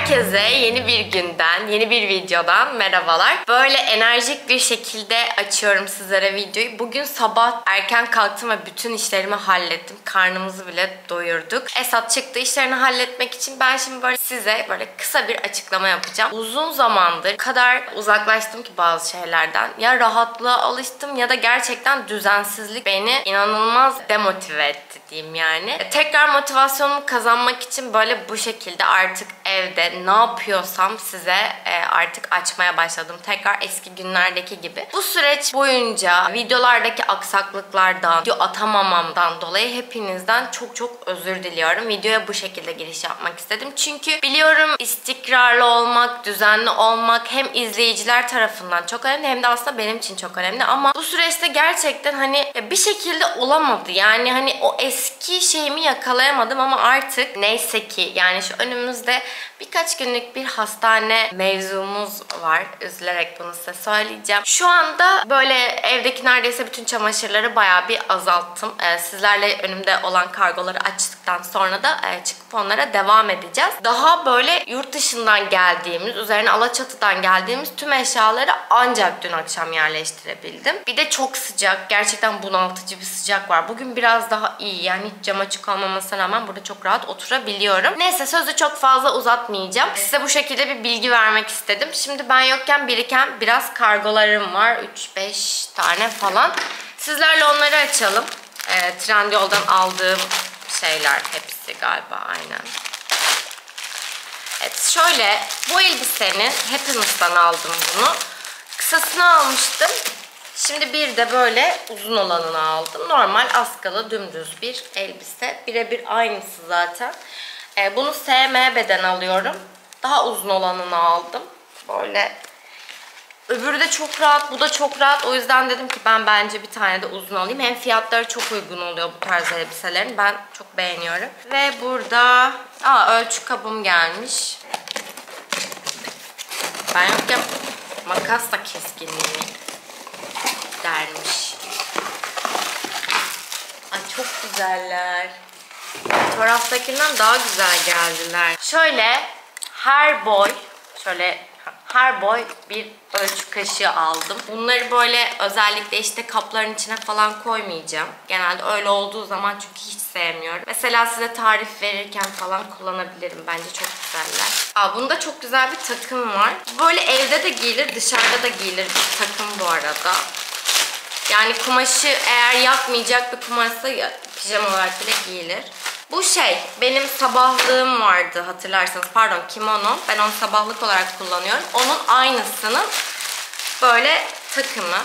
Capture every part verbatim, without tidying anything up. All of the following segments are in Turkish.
Herkese yeni bir günden, yeni bir videodan merhabalar. Böyle enerjik bir şekilde açıyorum sizlere videoyu. Bugün sabah erken kalktım ve bütün işlerimi hallettim. Karnımızı bile doyurduk. Esat çıktı işlerini halletmek için. Ben şimdi böyle size böyle kısa bir açıklama yapacağım. Uzun zamandır kadar uzaklaştım ki bazı şeylerden. Ya rahatlığa alıştım ya da gerçekten düzensizlik beni inanılmaz demotive etti diyeyim yani. Tekrar motivasyonumu kazanmak için böyle bu şekilde artık evde ne yapıyorsam size artık açmaya başladım. Tekrar eski günlerdeki gibi. Bu süreç boyunca videolardaki aksaklıklardan, video atamamamdan dolayı hepinizden çok çok özür diliyorum. Videoya bu şekilde giriş yapmak istedim. Çünkü biliyorum istikrarlı olmak, düzenli olmak hem izleyiciler tarafından çok önemli hem de aslında benim için çok önemli. Ama bu süreçte gerçekten hani bir şekilde olamadı. Yani hani o eski şeyimi yakalayamadım ama artık neyse ki yani şu önümüzde birkaç günlük bir hastane mevzumuz var. Üzülerek bunu size söyleyeceğim. Şu anda böyle evdeki neredeyse bütün çamaşırları bayağı bir azalttım. Ee, sizlerle önümde olan kargoları açtıktan sonra da e, çıkıp onlara devam edeceğiz. Daha böyle yurt dışından geldiğimiz, üzerine Alaçatı'dan geldiğimiz tüm eşyaları ancak dün akşam yerleştirebildim. Bir de çok sıcak. Gerçekten bunaltıcı bir sıcak var. Bugün biraz daha iyi. Yani hiç cam açık olmamasına rağmen burada çok rahat oturabiliyorum. Neyse sözü çok fazla uzatmayacağım. Size bu şekilde bir bilgi vermek istedim. Şimdi ben yokken biriken biraz kargolarım var. üç beş tane falan. Sizlerle onları açalım. E, Trendyol'dan aldığım şeyler hepsi galiba aynen. Evet şöyle bu elbisenin Happiness'tan aldım bunu. Kısasını almıştım. Şimdi bir de böyle uzun olanını aldım. Normal askılı dümdüz bir elbise. Birebir aynısı zaten. Ee, bunu S M beden alıyorum. Daha uzun olanını aldım. Böyle. Öbürü de çok rahat. Bu da çok rahat. O yüzden dedim ki ben bence bir tane de uzun alayım. Hem fiyatları çok uygun oluyor bu tarz elbiselerin. Ben çok beğeniyorum. Ve burada aa, ölçü kabım gelmiş. Ben yokken makas da keskinliğini dermiş. Ay çok güzeller. Fotoğraftakinden daha güzel geldiler. Şöyle her boy, şöyle her boy bir ölçü kaşığı aldım. Bunları böyle özellikle işte kapların içine falan koymayacağım. Genelde öyle olduğu zaman çünkü hiç sevmiyorum. Mesela size tarif verirken falan kullanabilirim. Bence çok güzeller. Aa, bunda çok güzel bir takım var. Böyle evde de giyilir, dışarıda da giyilir bir takım bu arada. Yani kumaşı eğer yakmayacak bir kumaşsa pijama olarak bile giyilir. Bu şey benim sabahlığım vardı hatırlarsanız, pardon kimono. Ben onu sabahlık olarak kullanıyorum. Onun aynısının böyle takımı.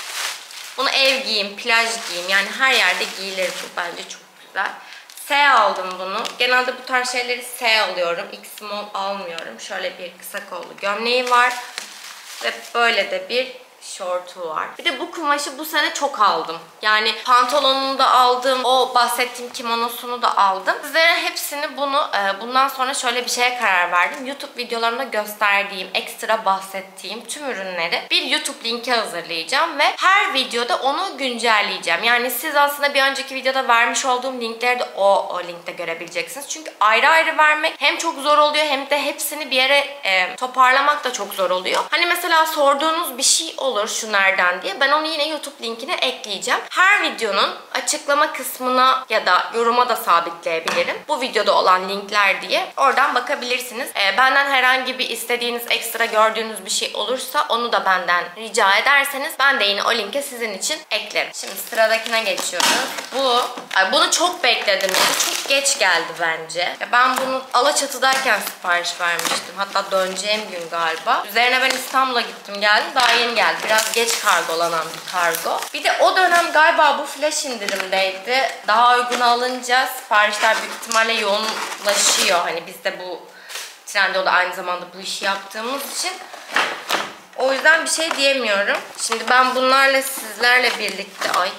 Bunu ev giyim, plaj giyim yani her yerde giyilir bu. Bence çok güzel. S aldım bunu. Genelde bu tarz şeyleri S alıyorum. X small almıyorum. Şöyle bir kısa kollu gömleği var. Ve böyle de bir şortu var. Bir de bu kumaşı bu sene çok aldım. Yani pantolonunu da aldım. O bahsettiğim kimonosunu da aldım. Sizlere hepsini bunu bundan sonra şöyle bir şeye karar verdim. YouTube videolarımda gösterdiğim, ekstra bahsettiğim tüm ürünleri bir YouTube linki hazırlayacağım ve her videoda onu güncelleyeceğim. Yani siz aslında bir önceki videoda vermiş olduğum linkleri de o, o linkte görebileceksiniz. Çünkü ayrı ayrı vermek hem çok zor oluyor hem de hepsini bir yere e, toparlamak da çok zor oluyor. Hani mesela sorduğunuz bir şey olur şu nereden diye. Ben onu yine YouTube linkine ekleyeceğim. Her videonun açıklama kısmına ya da yoruma da sabitleyebilirim. Bu videoda olan linkler diye. Oradan bakabilirsiniz. Ee, benden herhangi bir istediğiniz, ekstra gördüğünüz bir şey olursa onu da benden rica ederseniz ben de yine o linke sizin için eklerim. Şimdi sıradakine geçiyoruz. Bu, ay bunu çok bekledim. Bu çok geç geldi bence. Ya ben bunu Alaçatı'dayken sipariş vermiştim. Hatta döneceğim gün galiba. Üzerine ben İstanbul'a gittim geldim. Daha yeni geldi. Biraz geç kargolanan bir kargo. Bir de o dönem galiba bu flash indirimdeydi. Daha uygun alınca siparişler büyük ihtimalle yoğunlaşıyor. Hani biz de bu Trendyol'da aynı zamanda bu işi yaptığımız için. O yüzden bir şey diyemiyorum. Şimdi ben bunlarla sizlerle birlikte ay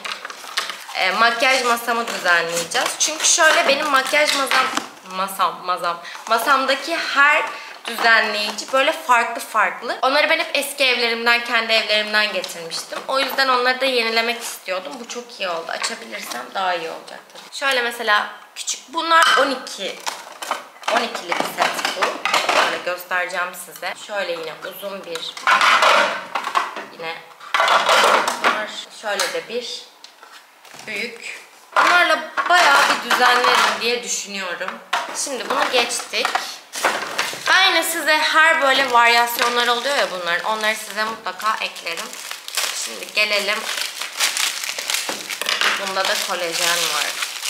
e, makyaj masamı düzenleyeceğiz. Çünkü şöyle benim makyaj masam masam masam masamdaki her düzenleyici böyle farklı farklı. Onları ben hep eski evlerimden, kendi evlerimden getirmiştim. O yüzden onları da yenilemek istiyordum. Bu çok iyi oldu. Açabilirsem daha iyi olacak tabii. Şöyle mesela küçük. Bunlar on iki on ikili bir set bu. Böyle göstereceğim size. Şöyle yine uzun bir yine var. Şöyle de bir büyük. Bunlarla bayağı bir düzenlerim diye düşünüyorum. Şimdi bunu geçtik. Ben yine size her böyle varyasyonları oluyor ya bunların. Onları size mutlaka eklerim. Şimdi gelelim. Bunda da kolajen var.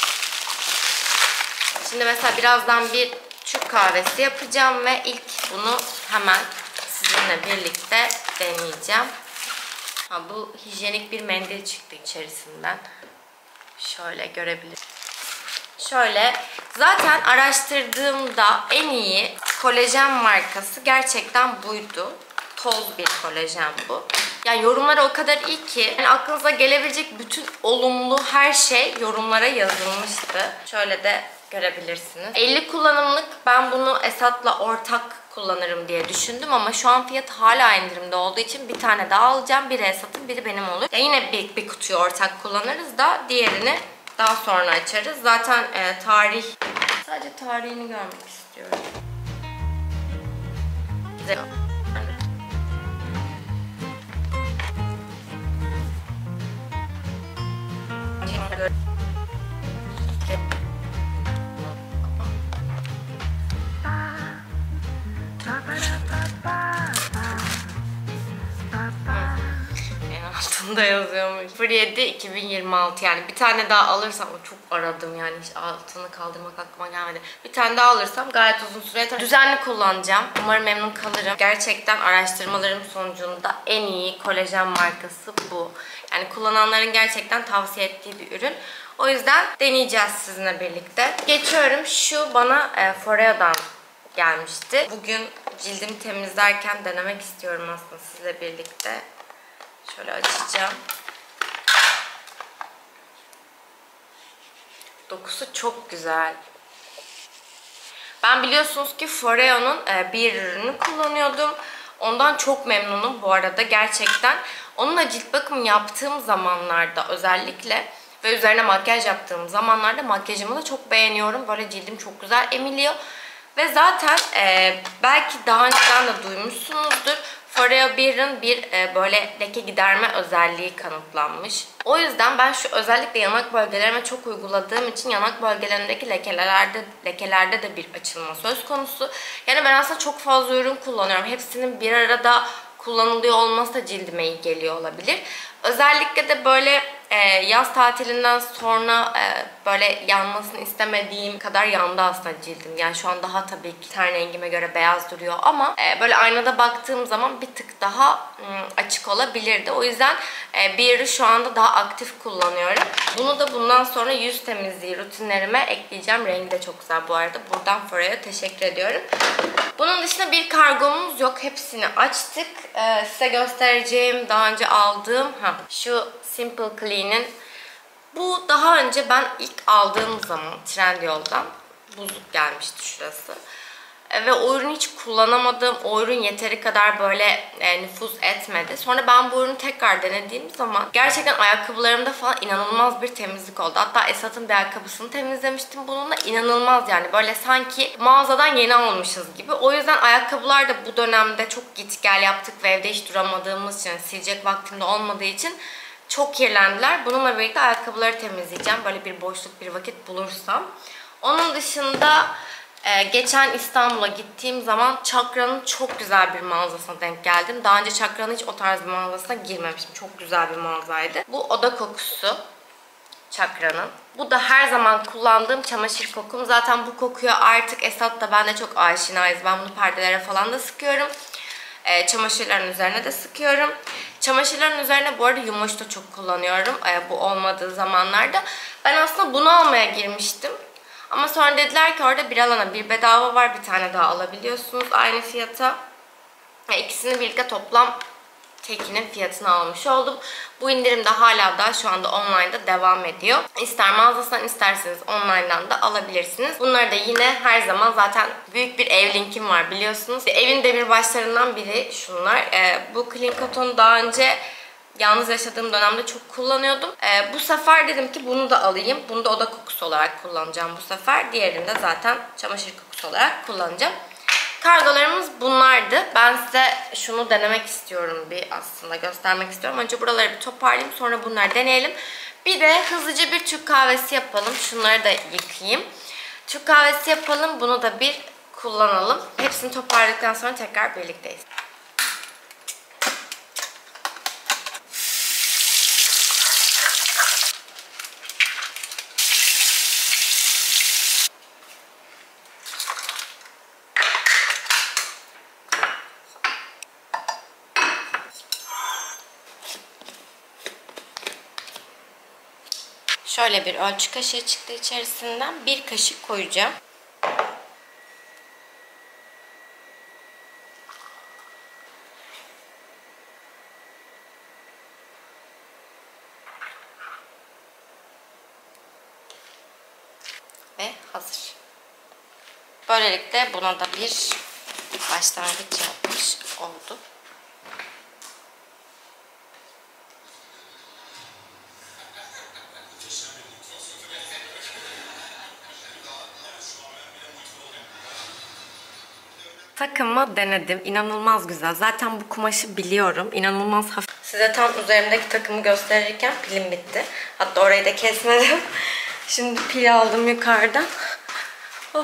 Şimdi mesela birazdan bir Türk kahvesi yapacağım ve ilk bunu hemen sizinle birlikte deneyeceğim. Ha, bu hijyenik bir mendil çıktı içerisinden. Şöyle görebilirsiniz. Şöyle zaten araştırdığımda en iyi kolajen markası gerçekten buydu. Toz bir kolajen bu. Yani yorumları o kadar iyi ki yani aklınıza gelebilecek bütün olumlu her şey yorumlara yazılmıştı. Şöyle de görebilirsiniz. elli kullanımlık ben bunu Esat'la ortak kullanırım diye düşündüm ama şu an fiyat hala indirimde olduğu için bir tane daha alacağım. Biri Esat'ın, biri benim olur. Ya yine bir, bir kutuyu ortak kullanırız da diğerini daha sonra açarız. Zaten e, tarih, sadece tarihini görmek istiyorum. Güzel. Altında yazıyormuş. sıfır yedi iki bin yirmi altı yani bir tane daha alırsam çok aradım yani hiç altını kaldırmak aklıma gelmedi. Bir tane daha alırsam gayet uzun süre düzenli kullanacağım. Umarım memnun kalırım. Gerçekten araştırmalarım sonucunda en iyi kolajen markası bu. Yani kullananların gerçekten tavsiye ettiği bir ürün. O yüzden deneyeceğiz sizinle birlikte. Geçiyorum. Şu bana e, Foreo'dan gelmişti. Bugün cildimi temizlerken denemek istiyorum aslında sizle birlikte. Şöyle açacağım. Dokusu çok güzel. Ben biliyorsunuz ki Foreo'nun bir ürünü kullanıyordum. Ondan çok memnunum bu arada gerçekten. Onunla cilt bakımı yaptığım zamanlarda özellikle ve üzerine makyaj yaptığım zamanlarda makyajımı da çok beğeniyorum. Böyle cildim çok güzel emiliyor. Ve zaten e, belki daha önceden de duymuşsunuzdur. Foreo bir'in bir e, böyle leke giderme özelliği kanıtlanmış. O yüzden ben şu özellikle yanak bölgelerime çok uyguladığım için yanak bölgelerindeki lekelerde, lekelerde de bir açılma söz konusu. Yani ben aslında çok fazla ürün kullanıyorum. Hepsinin bir arada kullanılıyor olması da cildime iyi geliyor olabilir. Özellikle de böyle e, yaz tatilinden sonra e, böyle yanmasını istemediğim kadar yandı aslında cildim. Yani şu an daha tabii ki ten rengime göre beyaz duruyor ama e, böyle aynada baktığım zaman bir tık daha m, açık olabilirdi. O yüzden e, bir şu anda daha aktif kullanıyorum. Bunu da bundan sonra yüz temizliği rutinlerime ekleyeceğim. Rengi de çok güzel bu arada. Buradan Foreo'ya teşekkür ediyorum. Bunun dışında bir kargomuz yok. Hepsini açtık. Ee, size göstereceğim daha önce aldığım ha, şu Simple Clean'in. Bu daha önce ben ilk aldığım zaman Trendyol'dan buzluk gelmişti şurası. E, ve o ürünü hiç kullanamadım. O ürün yeteri kadar böyle e, nüfuz etmedi. Sonra ben bu ürünü tekrar denediğim zaman gerçekten ayakkabılarımda falan inanılmaz bir temizlik oldu. Hatta Esat'ın bir ayakkabısını temizlemiştim bununla. İnanılmaz yani. Böyle sanki mağazadan yeni almışız gibi. O yüzden ayakkabılar da bu dönemde çok git gel yaptık ve evde hiç duramadığımız için, silecek vaktimde olmadığı için çok kirlendiler. Bununla birlikte ayakkabıları temizleyeceğim. Böyle bir boşluk, bir vakit bulursam. Onun dışında Ee, geçen İstanbul'a gittiğim zaman Çakra'nın çok güzel bir mağazasına denk geldim. Daha önce Çakra'nın hiç o tarz bir mağazasına girmemiştim. Çok güzel bir mağazaydı. Bu oda kokusu Çakra'nın. Bu da her zaman kullandığım çamaşır kokum. Zaten bu kokuya artık Esat da ben de çok aşinayız. Ben bunu perdelere falan da sıkıyorum. Ee, çamaşırların üzerine de sıkıyorum. Çamaşırların üzerine bu arada Yumoş da çok kullanıyorum. Ee, bu olmadığı zamanlarda. Ben aslında bunu almaya girmiştim. Ama sonra dediler ki orada bir alana bir bedava var. Bir tane daha alabiliyorsunuz aynı fiyata. Ve ikisini birlikte toplam tekinin fiyatını almış oldum. Bu indirim de hala da şu anda online'da devam ediyor. İster mağazasından isterseniz online'dan da alabilirsiniz. Bunları da yine her zaman zaten büyük bir ev linkim var biliyorsunuz. Evin de bir başlarından biri şunlar. Ee, bu Clean Cotton'u daha önce yalnız yaşadığım dönemde çok kullanıyordum. Ee, bu sefer dedim ki bunu da alayım. Bunu da oda kokusu olarak kullanacağım bu sefer. Diğerini de zaten çamaşır kokusu olarak kullanacağım. Kargolarımız bunlardı. Ben size şunu denemek istiyorum, bir aslında göstermek istiyorum. Önce buraları bir toparlayayım, sonra bunları deneyelim. Bir de hızlıca bir Türk kahvesi yapalım. Şunları da yıkayayım. Türk kahvesi yapalım. Bunu da bir kullanalım. Hepsini toparladıktan sonra tekrar birlikteyiz. Şöyle bir ölçü kaşığı çıktı içerisinden. Bir kaşık koyacağım. Ve hazır. Böylelikle buna da bir başlangıç yapmış olduk. Takımı denedim. İnanılmaz güzel. Zaten bu kumaşı biliyorum. İnanılmaz hafif. Size tam üzerimdeki takımı gösterirken pilim bitti. Hatta orayı da kesmedim. Şimdi pil aldım yukarıdan. Oh.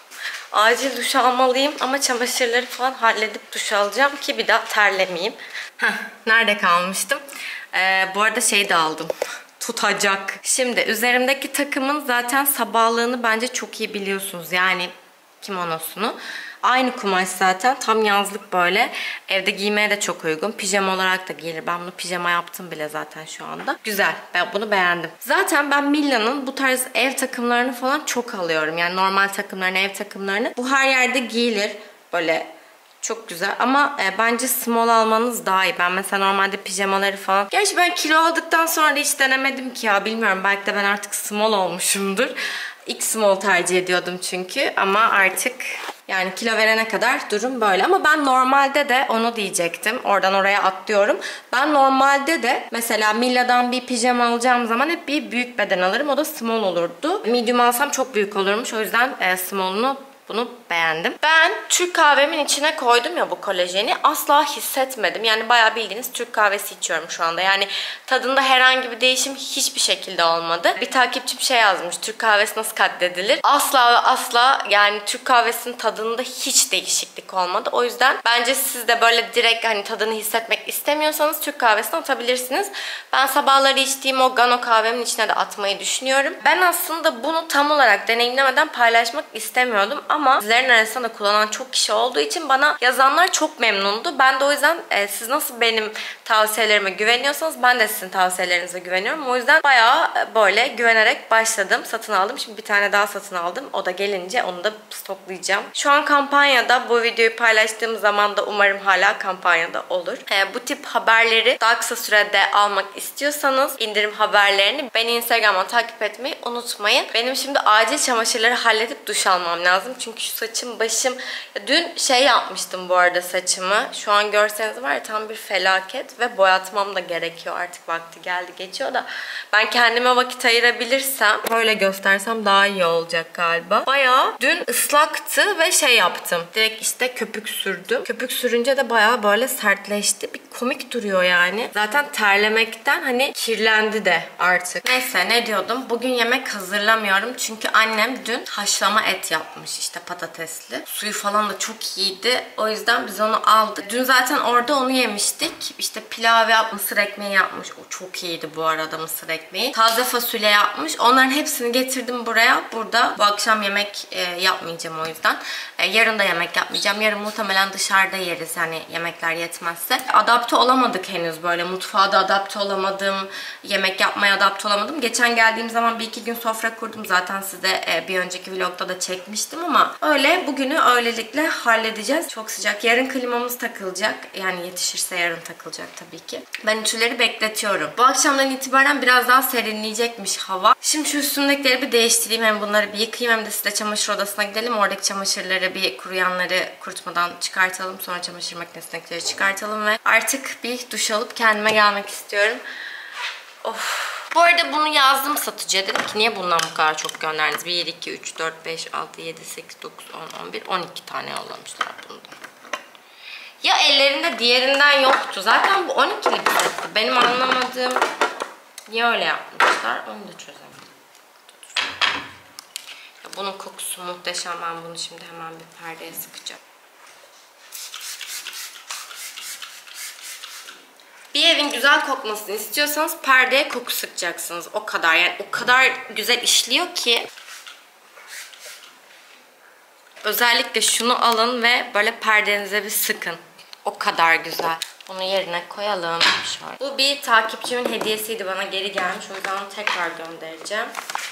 Acil duş almalıyım ama çamaşırları falan halledip duş alacağım ki bir daha terlemeyeyim. Heh, nerede kalmıştım? Ee, bu arada şey de aldım. Tutacak. Şimdi üzerimdeki takımın zaten sabahlığını bence çok iyi biliyorsunuz. Yani kimonosunu. Aynı kumaş zaten. Tam yazlık böyle. Evde giymeye de çok uygun. Pijama olarak da giyilir. Ben bunu pijama yaptım bile zaten şu anda. Güzel. Ben bunu beğendim. Zaten ben Milla'nın bu tarz ev takımlarını falan çok alıyorum. Yani normal takımlarını, ev takımlarını. Bu her yerde giyilir. Böyle çok güzel ama e, bence small almanız daha iyi. Ben mesela normalde pijamaları falan. Gerçi ben kilo aldıktan sonra da hiç denemedim ki ya. Bilmiyorum, belki de ben artık small olmuşumdur. İlk small tercih ediyordum çünkü ama artık yani kilo verene kadar durum böyle. Ama ben normalde de onu diyecektim. Oradan oraya atlıyorum. Ben normalde de mesela Milla'dan bir pijama alacağım zaman hep bir büyük beden alırım. O da small olurdu. Medium alsam çok büyük olurmuş. O yüzden e, small'unu bunu beğendim. Ben Türk kahvemin içine koydum ya bu kolajeni. Asla hissetmedim. Yani bayağı bildiğiniz Türk kahvesi içiyorum şu anda. Yani tadında herhangi bir değişim hiçbir şekilde olmadı. Bir takipçim şey yazmış. Türk kahvesi nasıl katledilir? Asla ve asla yani Türk kahvesinin tadında hiç değişiklik olmadı. O yüzden bence siz de böyle direkt hani tadını hissetmek istemiyorsanız Türk kahvesini atabilirsiniz. Ben sabahları içtiğim o Gano kahvemin içine de atmayı düşünüyorum. Ben aslında bunu tam olarak deneyimlemeden paylaşmak istemiyordum. Ama sizlerin arasında kullanan çok kişi olduğu için bana yazanlar çok memnundu. Ben de o yüzden e, siz nasıl benim tavsiyelerime güveniyorsanız ben de sizin tavsiyelerinize güveniyorum. O yüzden bayağı böyle güvenerek başladım. Satın aldım. Şimdi bir tane daha satın aldım. O da gelince onu da stoklayacağım. Şu an kampanyada. Bu videoyu paylaştığım zaman da umarım hala kampanyada olur. E, bu tip haberleri daha kısa sürede almak istiyorsanız indirim haberlerini beni Instagram'dan takip etmeyi unutmayın. Benim şimdi acil çamaşırları halledip duş almam lazım. Çünkü şu saçım başım. Ya dün şey yapmıştım bu arada saçımı. Şu an görseniz var ya tam bir felaket ve boyatmam da gerekiyor. Artık vakti geldi, geçiyor da. Ben kendime vakit ayırabilirsem böyle göstersem daha iyi olacak galiba. Bayağı dün ıslaktı ve şey yaptım. Direkt işte köpük sürdüm. Köpük sürünce de bayağı böyle sertleşti. Bir komik duruyor yani. Zaten terlemekten hani kirlendi de artık. Neyse ne diyordum? Bugün yemek hazırlamıyorum. Çünkü annem dün haşlama et yapmış. İşte patatesli. Suyu falan da çok iyiydi. O yüzden biz onu aldık. Dün zaten orada onu yemiştik. İşte pilav yapmış, mısır ekmeği yapmış. O çok iyiydi bu arada mısır ekmeği. Taze fasulye yapmış. Onların hepsini getirdim buraya. Burada bu akşam yemek e, yapmayacağım o yüzden. E, yarın da yemek yapmayacağım. Yarın muhtemelen dışarıda yeriz. Yani yemekler yetmezse. Adapte olamadık henüz böyle. Mutfağa da adapte olamadım. Yemek yapmaya adapte olamadım. Geçen geldiğim zaman bir iki gün sofra kurdum. Zaten size e, bir önceki vlogda da çekmiştim ama öyle bugünü öylelikle halledeceğiz. Çok sıcak. Yarın klimamız takılacak. Yani yetişirse yarın takılacak tabii ki. Ben ütüleri bekletiyorum. Bu akşamdan itibaren biraz daha serinleyecekmiş hava. Şimdi şu üstümdekileri bir değiştireyim. Hem bunları bir yıkayayım hem de size çamaşır odasına gidelim. Oradaki çamaşırları bir kuruyanları kurutmadan çıkartalım. Sonra çamaşır makinesindekileri çıkartalım ve artık bir duş alıp kendime gelmek istiyorum. Of. Bu arada bunu yazdım satıcıya. Dedim ki niye bundan bu kadar çok gönderdiniz? bir, iki, üç, dört, beş, altı, yedi, sekiz, dokuz, on, on bir, on iki tane yollamışlar bundan. Ya ellerinde diğerinden yoktu. Zaten bu on ikili bir setti. Benim anlamadığım niye öyle yapmışlar onu da çözemedim. Ya bunun kokusu muhteşem. Ben bunu şimdi hemen bir perdeye sıkacağım. Bir evin güzel kokmasını istiyorsanız perdeye koku sıkacaksınız. O kadar. Yani o kadar güzel işliyor ki. Özellikle şunu alın ve böyle perdenize bir sıkın. O kadar güzel. Bunu yerine koyalım. Şöyle. Bu bir takipçimin hediyesiydi. Bana geri gelmiş. O yüzden onu tekrar göndereceğim.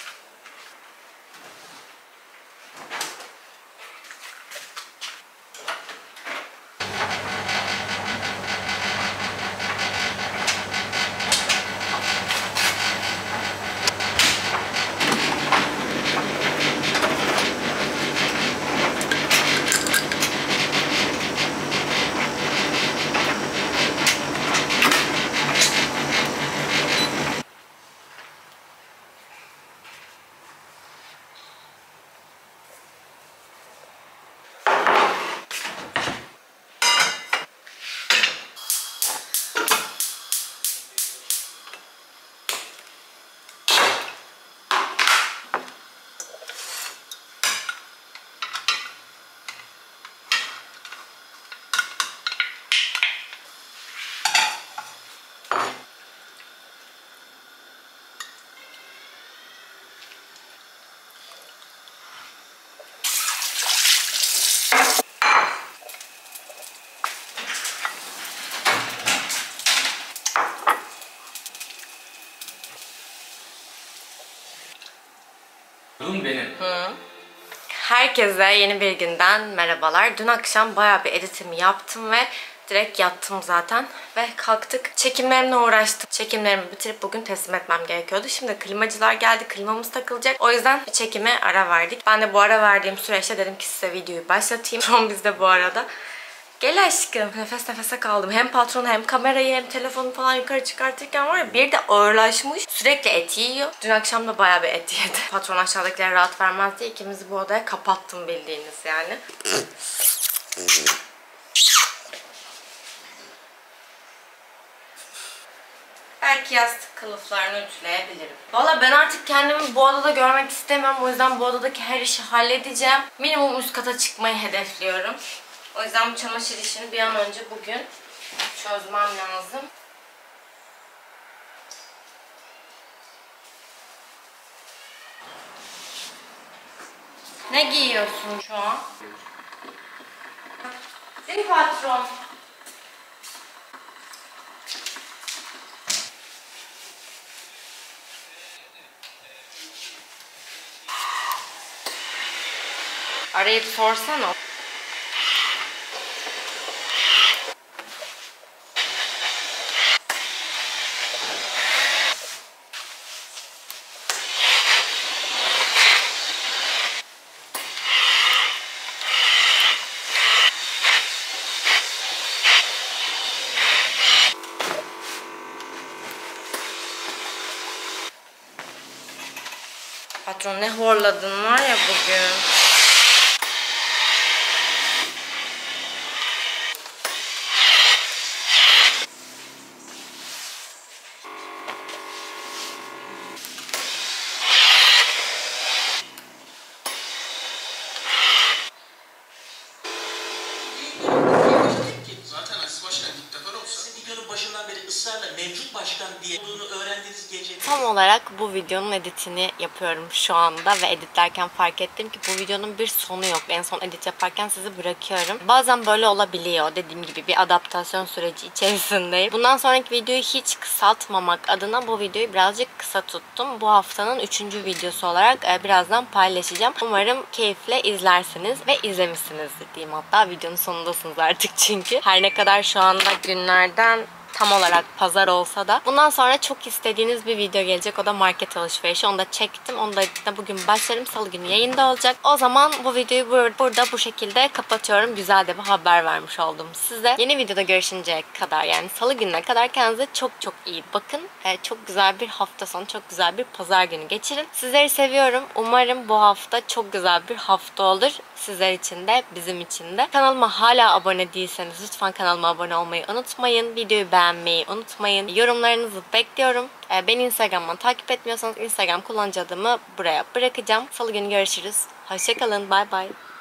Benim. Hı. Herkese yeni bir günden merhabalar. Dün akşam bayağı bir editimi yaptım ve direkt yattım zaten. Ve kalktık. Çekimlerimle uğraştım. Çekimlerimi bitirip bugün teslim etmem gerekiyordu. Şimdi klimacılar geldi. Klimamız takılacak. O yüzden bir çekime ara verdik. Ben de bu ara verdiğim süreçte dedim ki size videoyu başlatayım. Son bizde bu arada. Gel aşkım. Nefes nefese kaldım. Hem patronu hem kamerayı hem telefonu falan yukarı çıkartırken var ya bir de ağırlaşmış. Sürekli et yiyor. Dün akşam da bayağı bir et yedi. Patron aşağıdakilere rahat vermez diye ikimizi bu odaya kapattım bildiğiniz yani. Belki yastık kılıflarını ütüleyebilirim. Valla ben artık kendimi bu odada görmek istemiyorum. O yüzden bu odadaki her işi halledeceğim. Minimum üst kata çıkmayı hedefliyorum. O yüzden bu çamaşır işini bir an önce bugün çözmem lazım. Ne giyiyorsun şu an? Değil mi patron? Arayıp sorsana. Patron ne horladın var ya bugün. Mevcut başkan diye olduğunu öğrendiğiniz gece. Tam olarak bu videonun editini yapıyorum şu anda ve editlerken fark ettim ki bu videonun bir sonu yok. En son edit yaparken sizi bırakıyorum. Bazen böyle olabiliyor. Dediğim gibi bir adaptasyon süreci içerisindeyim. Bundan sonraki videoyu hiç kısaltmamak adına bu videoyu birazcık kısa tuttum. Bu haftanın üçüncü videosu olarak birazdan paylaşacağım. Umarım keyifle izlersiniz ve izlemişsinizdir diyeyim. Hatta videonun sonundasınız artık çünkü. Her ne kadar şu anda günlerden tam olarak pazar olsa da. Bundan sonra çok istediğiniz bir video gelecek. O da market alışverişi. Onu da çektim. Onu da bugün başlarım. Salı günü yayında olacak. O zaman bu videoyu burada bu şekilde kapatıyorum. Güzel de bir haber vermiş oldum size. Yeni videoda görüşünceye kadar, yani salı gününe kadar kendinize çok çok iyi bakın. Çok güzel bir hafta sonu, çok güzel bir pazar günü geçirin. Sizleri seviyorum. Umarım bu hafta çok güzel bir hafta olur. Sizler için de, bizim için de. Kanalıma hala abone değilseniz lütfen kanalıma abone olmayı unutmayın. Videoyu beğenmeyi unutmayın. Yorumlarınızı bekliyorum. Beni Instagram'dan takip etmiyorsanız Instagram kullanıcı adımı buraya bırakacağım. Salı günü görüşürüz. Hoşçakalın. Bay bay.